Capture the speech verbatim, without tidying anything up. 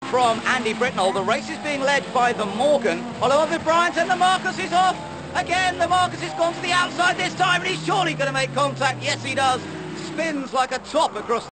from Andy Britnell. The race is being led by the Morgan. Oliver Bryant and the Marcus is off. Again, the Marcus has gone to the outside this time, and he's surely going to make contact. Yes, he does. Spins like a top across